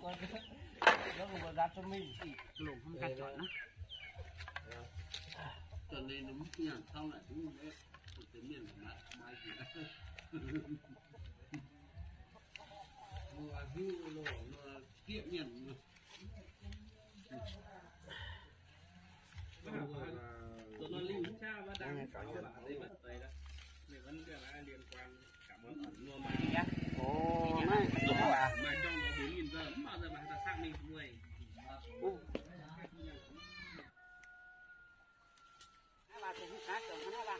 nó cũng ra cho mình lủng không cắt chọn nó cho nên nó mất tiền xong lại cũng đấy cái miền lại mai gì mua hưu lỗ kiệm miền tụi nó lưu cha và đang bảo bạn đấy mất tới đó để vẫn là liên quan cảm ơn mua mai nhá ồ này đúng không ạ mai trong đó 4.000 giờ bao giờ bạn ta xác minh người bà cũng khác rồi nó bà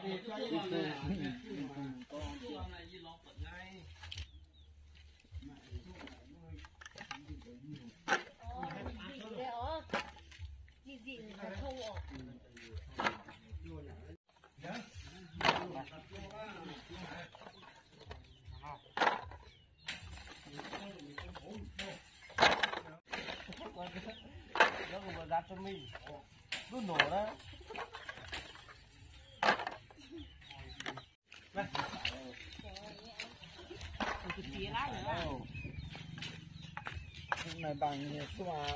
này gì lọt tận ngay nó cũng ra cho mình cứ nổ đó này bằng số mà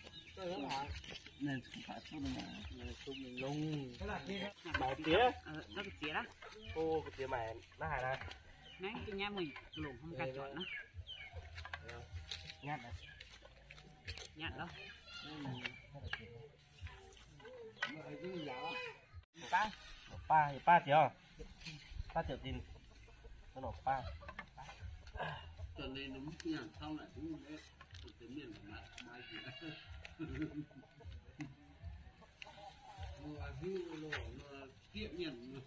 này không phải số mà này số mình lông bảo tía đó cái tía đó ô cái tía mày nó hài này nãy cái nhà mình lủng không cắt chọn nó nhát này nhặt đâu ba triệu ba triệu tiền nó nổ ba cho nên nó mất nhà xong lại cũng đấy tự nhiên là mai kia mua hưu nó kiệm nhận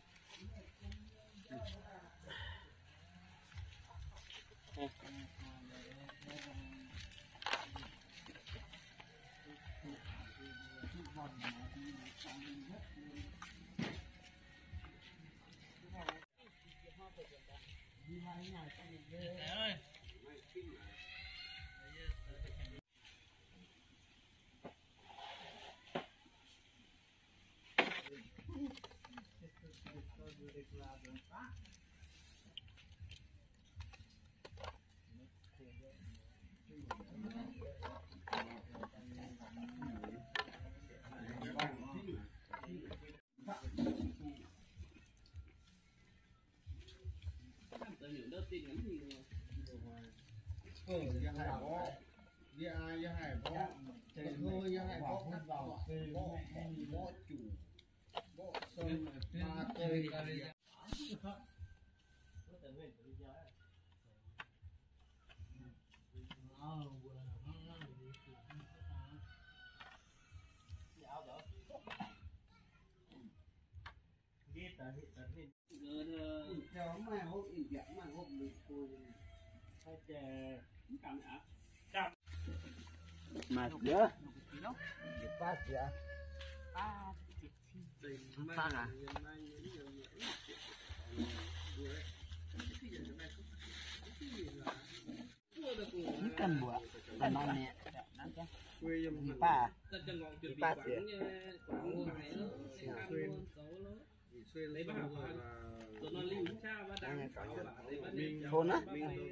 theo mai hốt in dạng mai hốt mình tôi hay chè cảm ạ mà nhớ ba triệu ba à cần bữa là non nè ba ba triệu lấy bảo tụi nó lưu cha và đang thôn á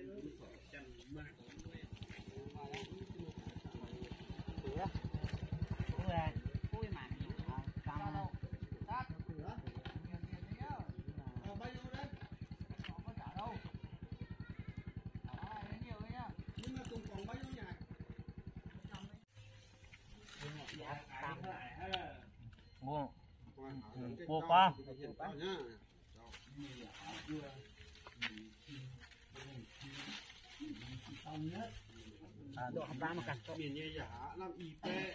mua mua con độ ba một cành miền nhẹ giả làm y pe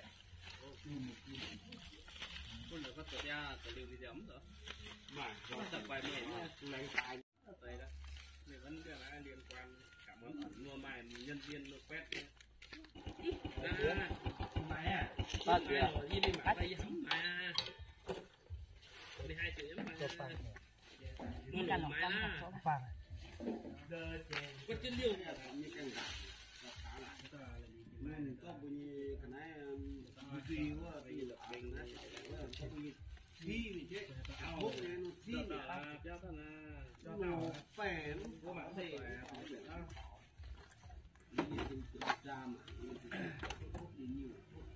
con là có tụi ra tụi lưu đi giấm rồi mà nó tập bài mẹ lấy tài đây đó mình vẫn cái là liên quan cảm ơn mua mai nhân viên nó quét ra mày à ba triệu rồi đi mà tay giấm mà đi 2 triệu giấm mà những cành mày á vàng có chân liêu như căn gà nên có bao nhiêu cái này duy quá thì là bình đấy có bao nhiêu thi thì chứ hốt này nó thi là cho nó nó phèn có bạn thì ra mà đi nhiều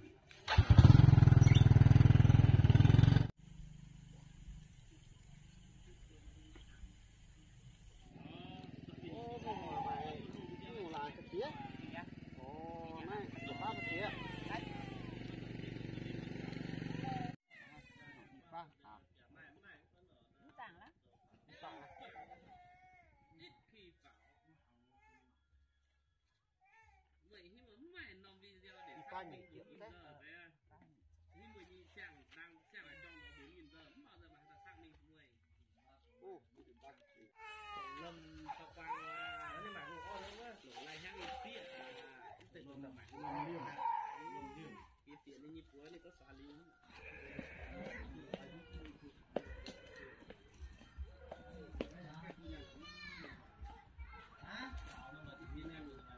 ba nhỉ triệu đấy nhưng mà đi xem đang xem ở trong đó 4.000 giờ bao giờ mà ta xác minh 10 ô mình bắt lâm tao quang nó nhưng mà ngủ on nữa ngủ lại nhang tiện tự mình tập mạnh lồng điểm cái tiện này nhịp cuối này có xóa lý viên em rồi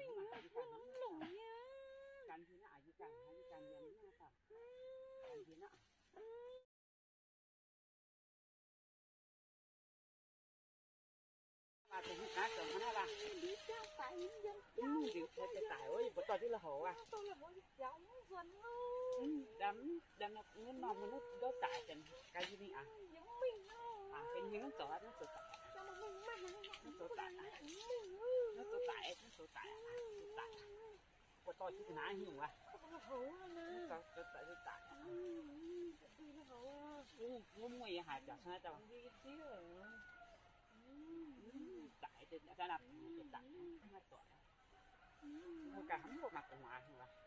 Hãy subscribe cho kênh Ghiền Mì Gõ để không bỏ lỡ những video hấp dẫn. cũng cá trồng nó là đi theo tại những dân điều theo cái tài ơi bữa tao chứ là hổ à tôi là một giống dân ơi đấm nó nòng nó đốt tại trên cái gì đi à giống mình ơi à cái những chỗ nó chỗ tại sao mà mình mà nó chỗ tại mình nó chỗ tại bữa tao chứ cái nào hiểu à nó hổ nè nó chỗ tại đi nó hổ nó mùi hạt chả sao đâu đi chứ tại thì đã là tại nó chỗ một cái hấm một mặt ở ngoài hiểu à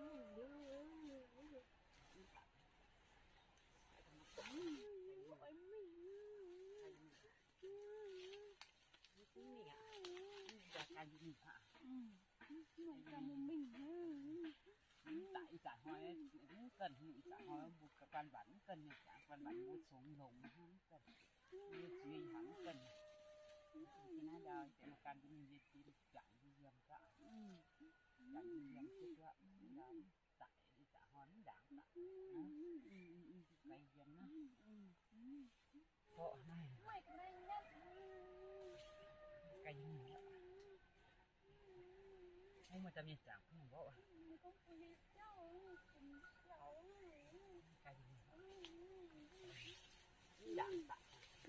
tại trả hỏi cần những trả hỏi một cái quan bản cần những trả quan bản một số lồng hắn cần như gì hắn cần thì nó đòi để một can những gì thì chẳng gì dầm cả chẳng gì dầm chết đó đó tại trả hỏi đáng tại cái dân á họ này mày cái này nhá cái gì không mà tao nhìn chẳng không có à không có đi cháu cái gì đáng tại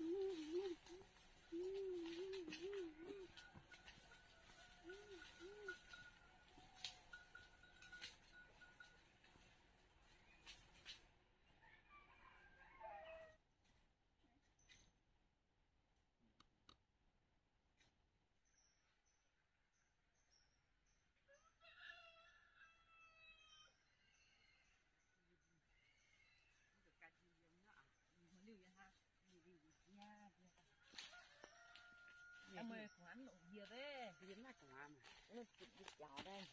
em ơi quán nổ bia đấy cái gì mà cũng mà nó chụp đi chó đây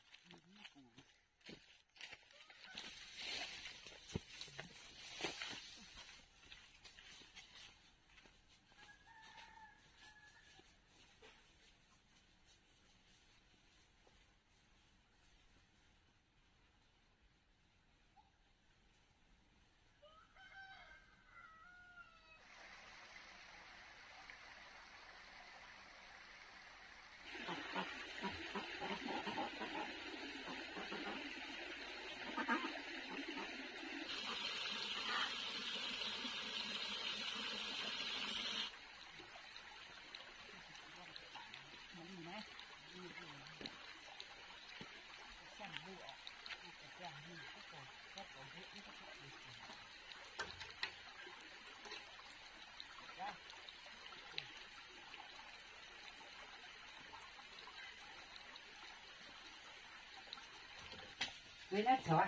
với nó chó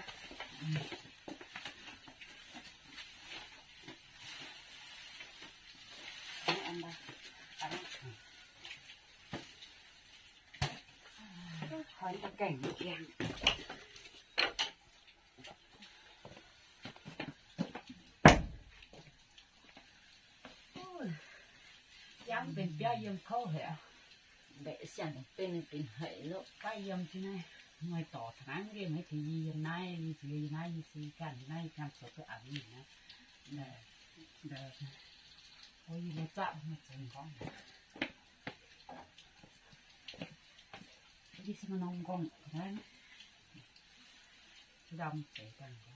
ăn đây hỏi cái cảnh kia dámเป็นเปี้ยยมเข้าเหรอเบะเสียงเป็นเหยลูกไปยมที่ไหนหน่วยต่อทางเรียนให้ทียมนายทีนายสีกันนายจำสุดตัวอ่านนี่นะเด้อโอ้ยมาจับมาจังก้องที่สมนองก้องนั่นดำเสียกันก้อง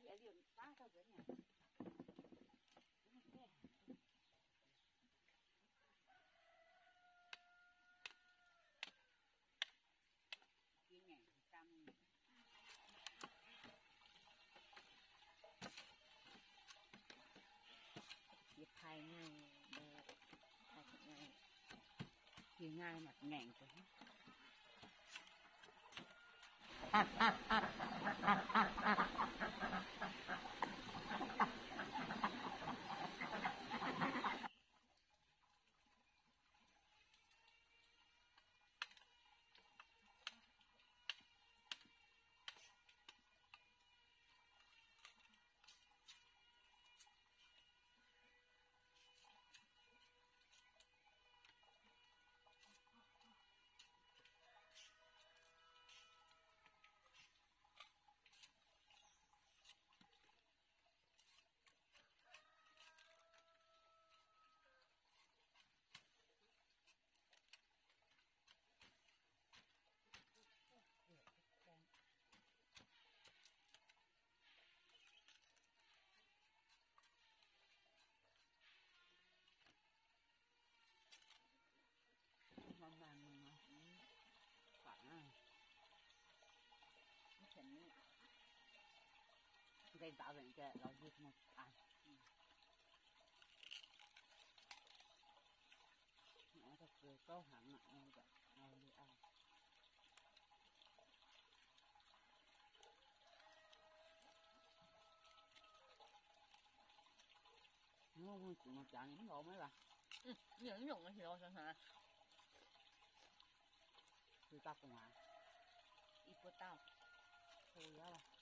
địa liền phá thôi chứ nhỉ cái ngày trăm Việc thay ngay thay ngay thì ngay mặt ngàn rồi mà phải nó chỉnh gây tạo thành cái lo dịp một ăn nó thật sự có hẳn nặng như vậy ngồi đi ăn nó chỉ một chả những đồ mấy bà những dụng thì lo sao hả tôi tao cùng hả ít của tao thôi đó là